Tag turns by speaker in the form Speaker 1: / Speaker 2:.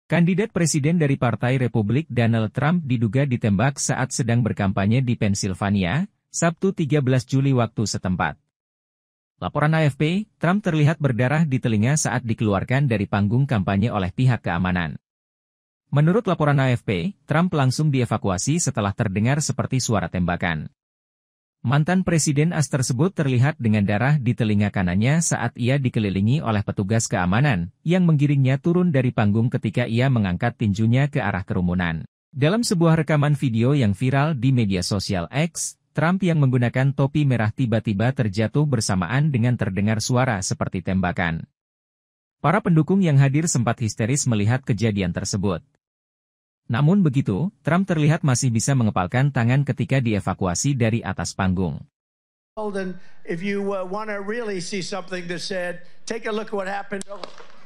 Speaker 1: Kandidat presiden dari Partai Republik Donald Trump diduga ditembak saat sedang berkampanye di Pennsylvania, Sabtu 13 Juli waktu setempat. Laporan AFP, Trump terlihat berdarah di telinga saat dikeluarkan dari panggung kampanye oleh pihak keamanan. Menurut laporan AFP, Trump langsung dievakuasi setelah terdengar seperti suara tembakan. Mantan Presiden AS tersebut terlihat dengan darah di telinga kanannya saat ia dikelilingi oleh petugas keamanan, yang menggiringnya turun dari panggung ketika ia mengangkat tinjunya ke arah kerumunan. Dalam sebuah rekaman video yang viral di media sosial X, Trump yang menggunakan topi merah tiba-tiba terjatuh bersamaan dengan terdengar suara seperti tembakan. Para pendukung yang hadir sempat histeris melihat kejadian tersebut. Namun begitu, Trump terlihat masih bisa mengepalkan tangan ketika dievakuasi dari atas panggung.
Speaker 2: If you want to really see something that said, take a look at what happened.